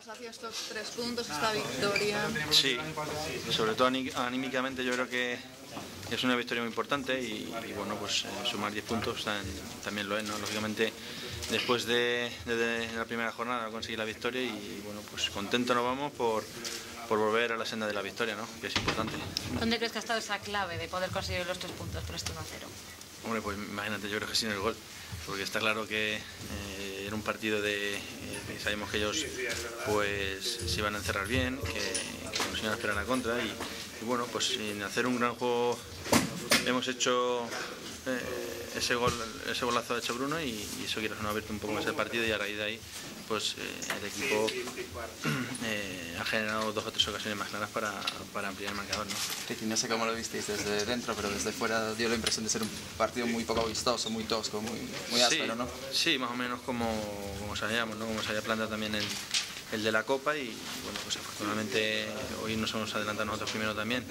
sacia estos 3 puntos, esta victoria? Sí, sobre todo anímicamente yo creo que es una victoria muy importante y bueno, pues sumar 10 puntos también lo es, ¿no? Lógicamente después de la primera jornada conseguir la victoria y bueno, pues contento nos vamos por volver a la senda de la victoria, ¿no? Que es importante. ¿Dónde crees que ha estado esa clave de poder conseguir los 3 puntos por este 1-0? Hombre, pues imagínate, yo creo que sin el gol, porque está claro que era un partido sabemos que ellos pues se iban a encerrar bien, que nos iban a esperar a contra y bueno, pues sin hacer un gran juego hemos hecho ese golazo ha hecho Bruno y eso quieras o no ha abierto un poco más el partido y a raíz de ahí pues el equipo ha generado 2 o 3 ocasiones más claras para ampliar el marcador, ¿no? Ricky, no sé cómo lo visteis desde dentro, pero desde fuera dio la impresión de ser un partido muy poco vistoso, muy tosco, muy áspero, ¿no? Sí, más o menos como sabíamos, ¿no? Como se había planteado también el de la Copa y bueno, pues afortunadamente hoy nos hemos adelantado nosotros primero también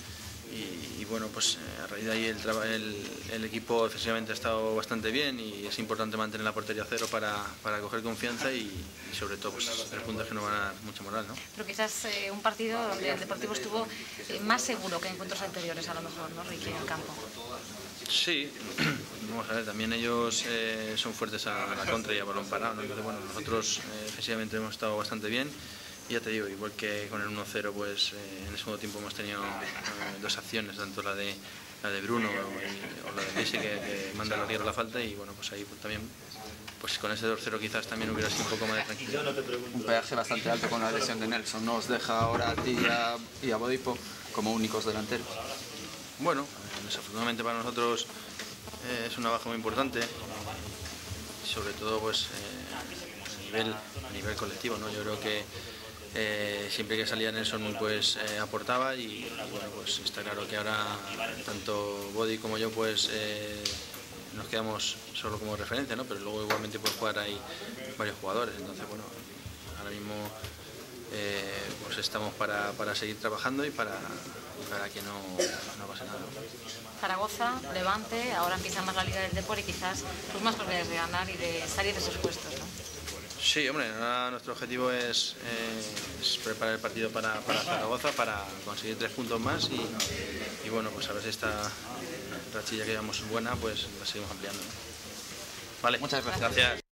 y bueno, pues a raíz de ahí el equipo defensivamente ha estado bastante bien y es importante mantener la portería a cero para coger confianza y sobre todo pues 3 puntos que nos van a dar mucha moral, ¿no? Pero quizás un partido donde el Deportivo estuvo más seguro que en encuentros anteriores a lo mejor, ¿no, Ricky, en el campo? Sí, vamos a ver, también ellos son fuertes a la contra y a balón parado, ¿no? Entonces bueno, nosotros defensivamente hemos estado bastante bien. Y ya te digo, igual que con el 1-0, pues en el segundo tiempo hemos tenido 2 acciones, tanto la de Bruno o la de Messi que manda la tierra la falta y bueno, pues ahí pues, también pues con ese 2-0 quizás también hubiera sido un poco más de tranquilidad. Un peaje bastante alto con la lesión de Nelson, ¿no? Os deja ahora a ti y a Bodipo como únicos delanteros. Bueno, desafortunadamente para nosotros es una baja muy importante, sobre todo pues a nivel colectivo, ¿no? Yo creo que siempre que salía Nelson pues aportaba y bueno, pues está claro que ahora tanto Bodi como yo pues nos quedamos solo como referencia, ¿no? Pero luego igualmente por jugar hay varios jugadores, entonces bueno, ahora mismo pues estamos para seguir trabajando y para que no pase nada. Zaragoza, Levante, ahora empieza más la Liga del Depor y quizás pues más posibilidades de ganar y de salir de esos puestos, ¿no? Sí, hombre, ahora nuestro objetivo es preparar el partido para Zaragoza, para conseguir 3 puntos más y bueno, pues a ver si esta rachilla que llevamos buena, pues la seguimos ampliando, ¿no? Vale, muchas gracias. Gracias.